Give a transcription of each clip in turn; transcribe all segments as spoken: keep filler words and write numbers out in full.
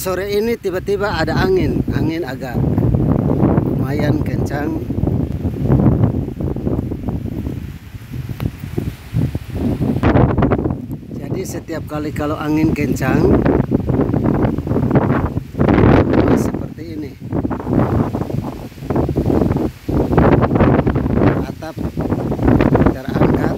Sore ini tiba-tiba ada angin, angin agak lumayan kencang. Jadi setiap kali kalau angin kencang seperti ini, atap terangkat.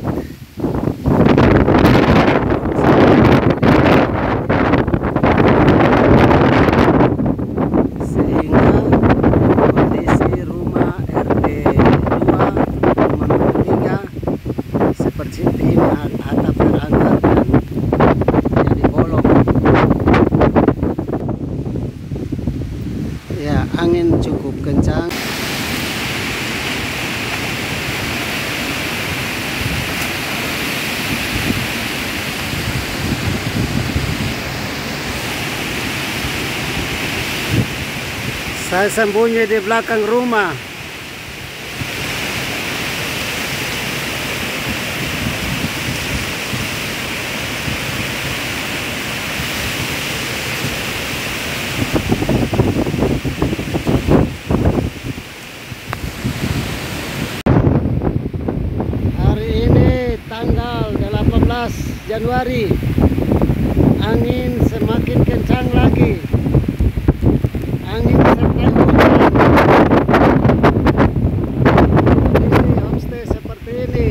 Seperti ini, atap terangkat dan jadi bolong. Ya, angin cukup kencang. Saya sembunyi di belakang rumah. Tanggal delapan belas Januari, angin semakin kencang lagi, angin serta hujan. Kondisi homestay seperti ini.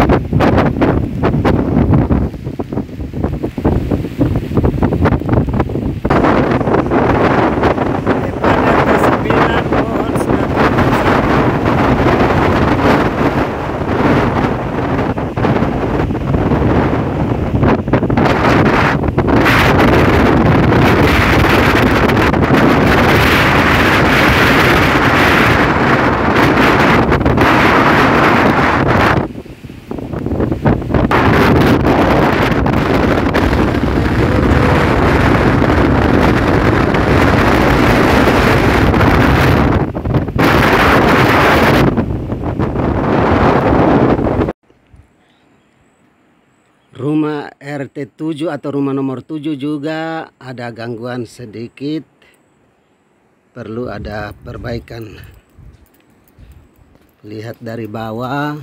Rumah R T tujuh atau rumah nomor tujuh juga ada gangguan sedikit, perlu ada perbaikan. Lihat dari bawah,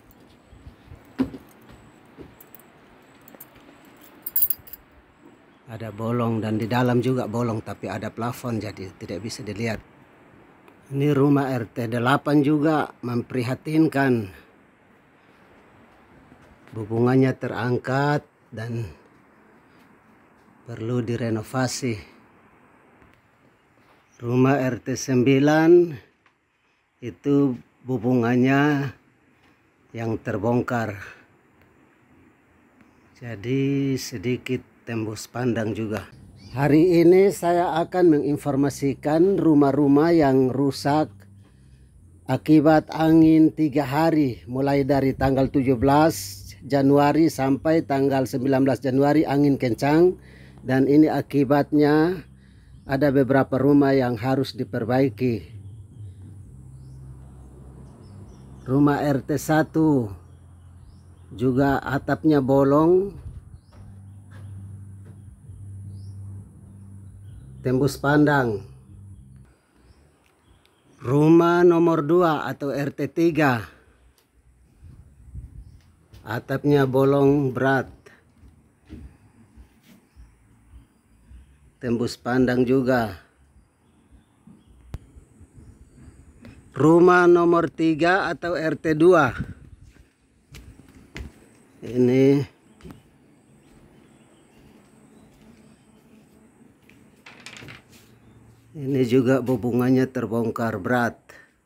ada bolong, dan di dalam juga bolong, tapi ada plafon jadi tidak bisa dilihat. Ini rumah R T delapan juga memprihatinkan. Hubungannya terangkat dan perlu direnovasi. Rumah R T sembilan itu hubungannya yang terbongkar, jadi sedikit tembus pandang juga. Hari ini saya akan menginformasikan rumah-rumah yang rusak akibat angin tiga hari, mulai dari tanggal tujuh belas Januari sampai tanggal sembilan belas Januari angin kencang, dan ini akibatnya ada beberapa rumah yang harus diperbaiki. Rumah R T satu juga atapnya bolong, tembus pandang. Rumah nomor dua atau R T tiga, atapnya bolong berat, tembus pandang juga. Rumah nomor tiga atau R T dua, ini ini juga hubungannya terbongkar berat.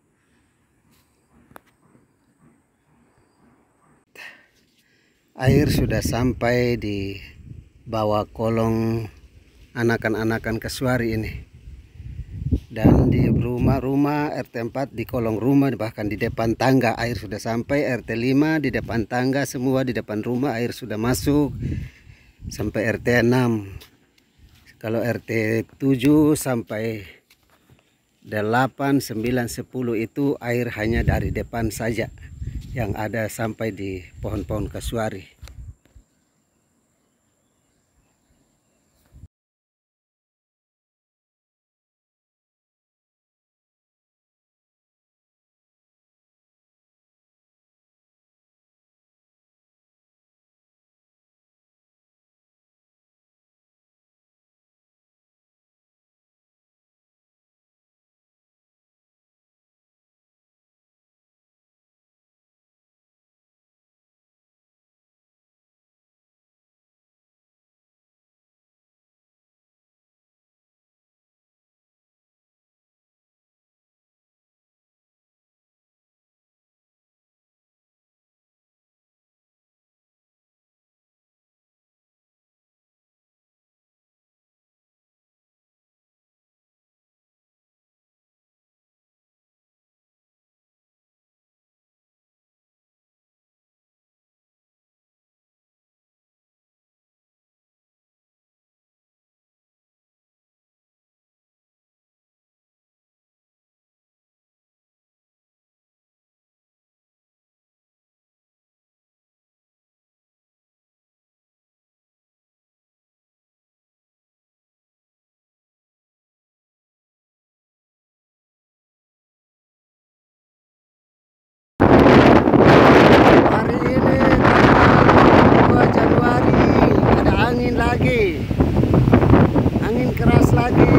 Air sudah sampai di bawah kolong anakan-anakan kasuari ini. Dan di rumah-rumah R T empat di kolong rumah, bahkan di depan tangga air sudah sampai. R T lima di depan tangga, semua di depan rumah air sudah masuk sampai R T enam. Kalau R T tujuh sampai delapan, sembilan, sepuluh itu air hanya dari depan saja, yang ada sampai di pohon-pohon kasuari.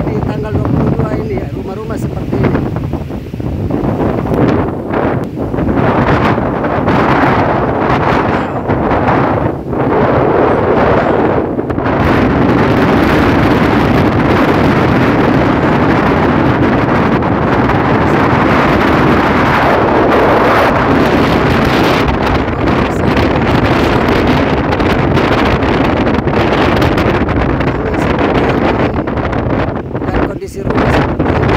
di tanggal dua puluh dua ini ya, rumah-rumah seperti ini. Kondisi rumah seperti ini.